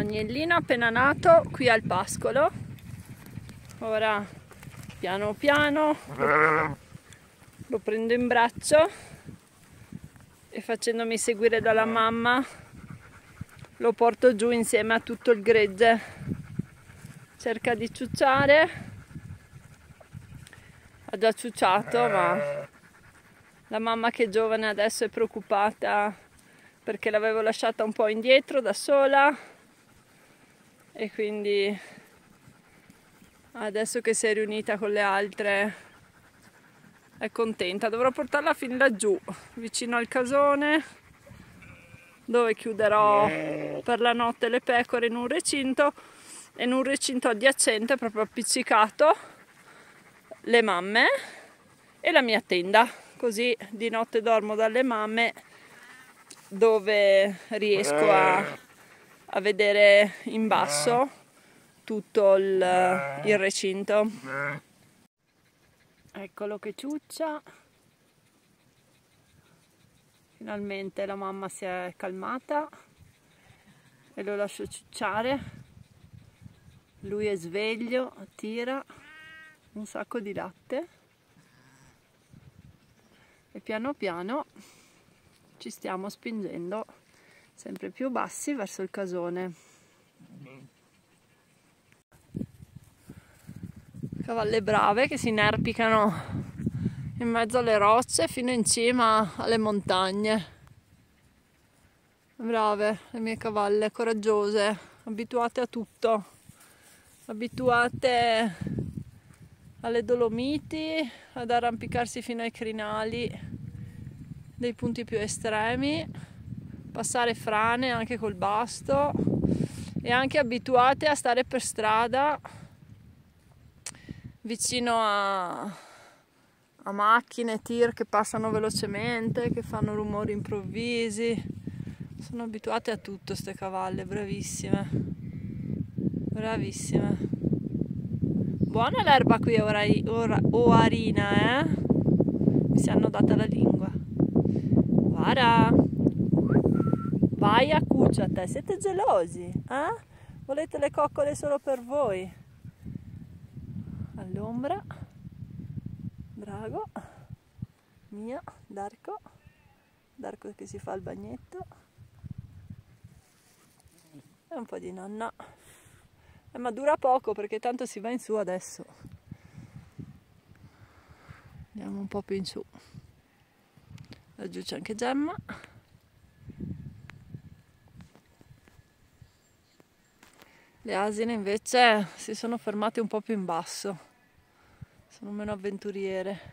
agnellino appena nato qui al pascolo. Ora piano piano lo prendo in braccio e, facendomi seguire dalla mamma, lo porto giù insieme a tutto il gregge. Cerca di ciucciare, ha già ciucciato, ma la mamma, che è giovane adesso, è preoccupata perché l'avevo lasciata un po' indietro da sola, e quindi adesso che si è riunita con le altre è contenta. Dovrò portarla fin laggiù, vicino al casone, dove chiuderò per la notte le pecore in un recinto, e in un recinto adiacente, proprio appiccicato, le mamme e la mia tenda. Così di notte dormo dalle mamme, dove riesco a vedere in basso tutto il recinto. Eccolo che ciuccia. Finalmente la mamma si è calmata e lo lascio ciucciare. Lui è sveglio, tira un sacco di latte e piano piano ci stiamo spingendo sempre più bassi verso il casone. Cavalle brave che si inerpicano in mezzo alle rocce fino in cima alle montagne. Brave le mie cavalle, coraggiose, abituate a tutto, abituate alle Dolomiti, ad arrampicarsi fino ai crinali dei punti più estremi, passare frane anche col basto, e anche abituate a stare per strada vicino a macchine, tir che passano velocemente, che fanno rumori improvvisi. Sono abituate a tutto ste cavalle, bravissime, bravissime. Buona l'erba qui oarina, mi si hanno data la lingua. Guarda, vai, accucciate, siete gelosi, eh? Volete le coccole solo per voi? All'ombra, Drago, mio, Darko che si fa il bagnetto, e un po' di nonna. Ma dura poco perché tanto si va in su adesso. Andiamo un po' più in su. Laggiù c'è anche Gemma. Le asine invece si sono fermate un po' più in basso, sono meno avventuriere.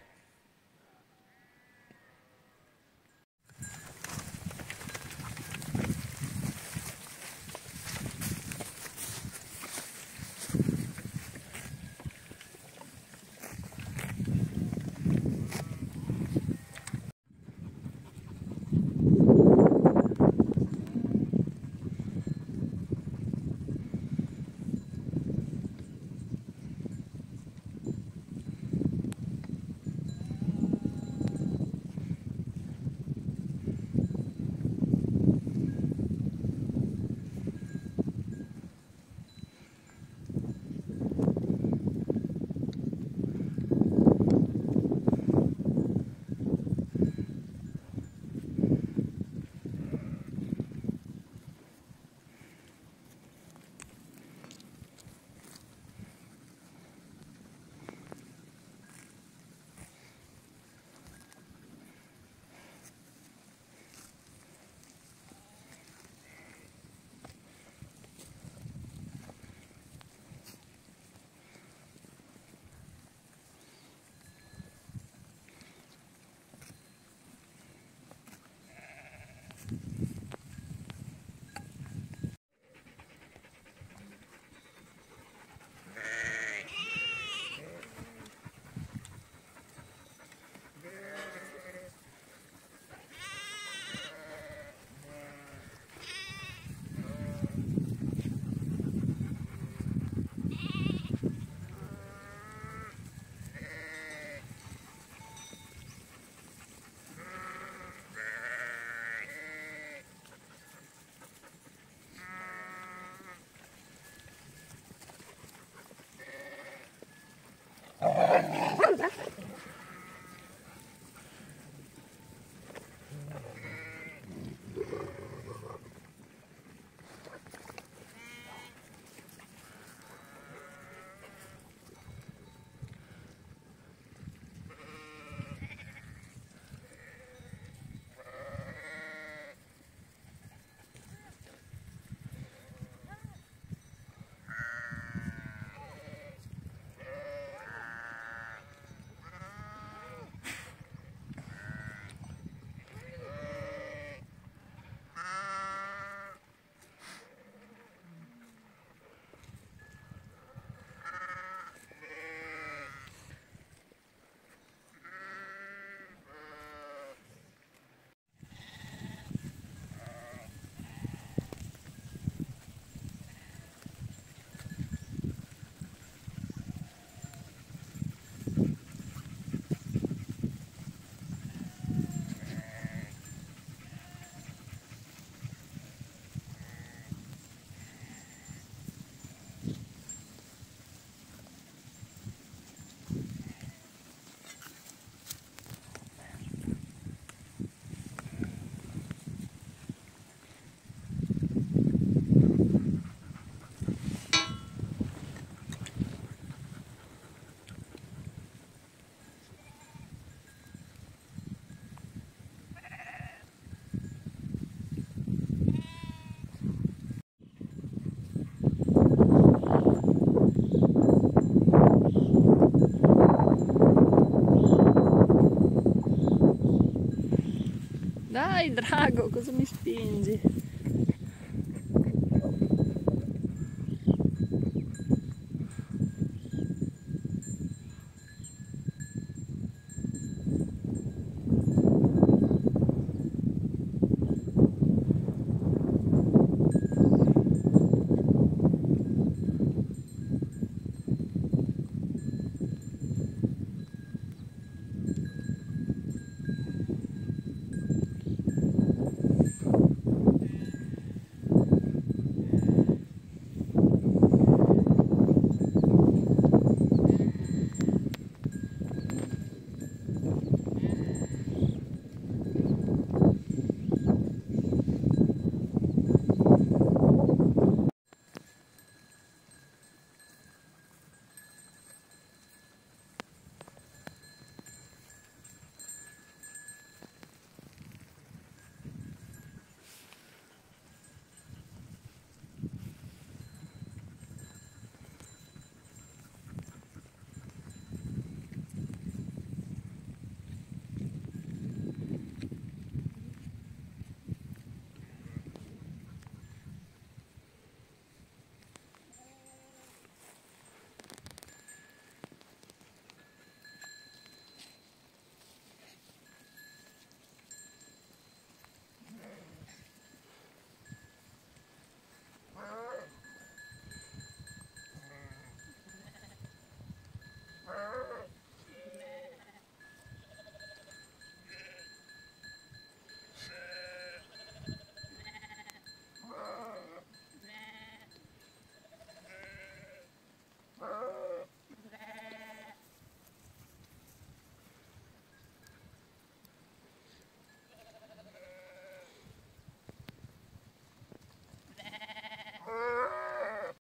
Dai, drago, cosa mi spingi?